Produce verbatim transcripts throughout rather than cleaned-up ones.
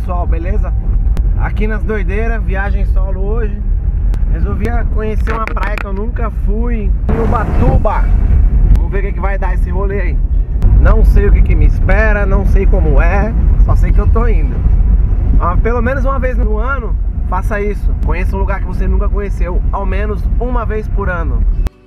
pessoal, beleza? Aqui nas doideiras, viagem solo hoje. Resolvi conhecer uma praia que eu nunca fui, em Ubatuba. Vamos ver o que, que vai dar esse rolê aí. Não sei o que, que me espera, não sei como é, só sei que eu tô indo. Ah, pelo menos uma vez no ano, faça isso. Conheça um lugar que você nunca conheceu, ao menos uma vez por ano.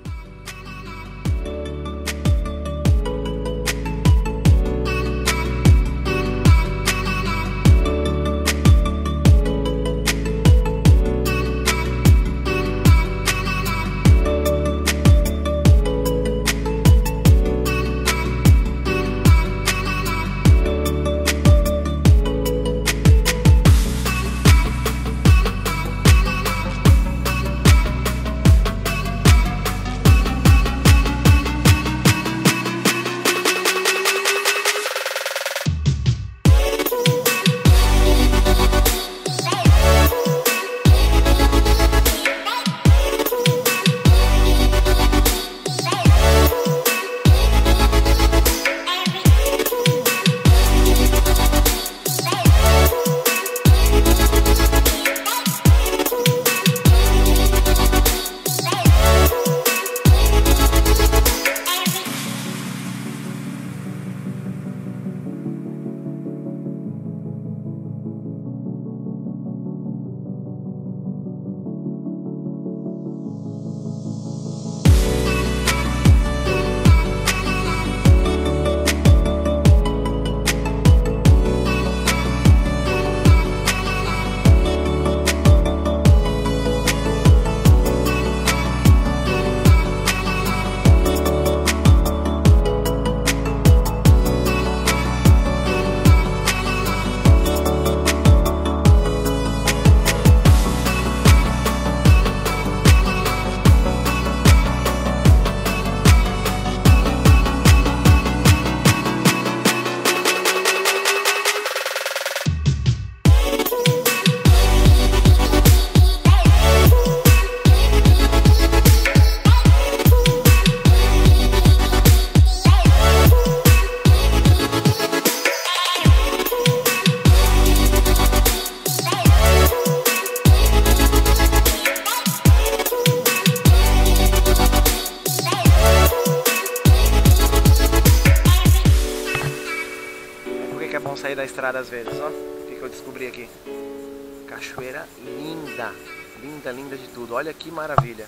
É bom sair da estrada às vezes, ó. O que, que eu descobri aqui? Cachoeira linda, linda, linda de tudo. Olha que maravilha.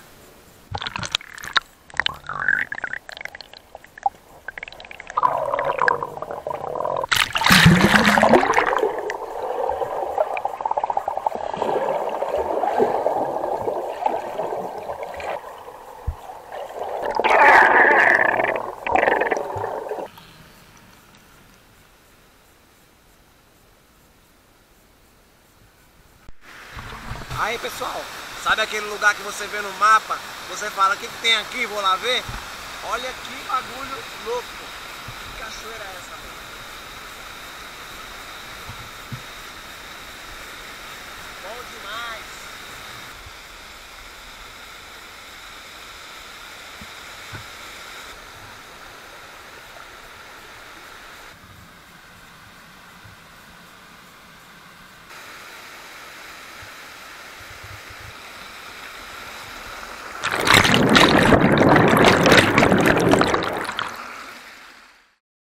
Aí pessoal, sabe aquele lugar que você vê no mapa? Você fala, o que, que tem aqui? Vou lá ver. Olha que bagulho louco.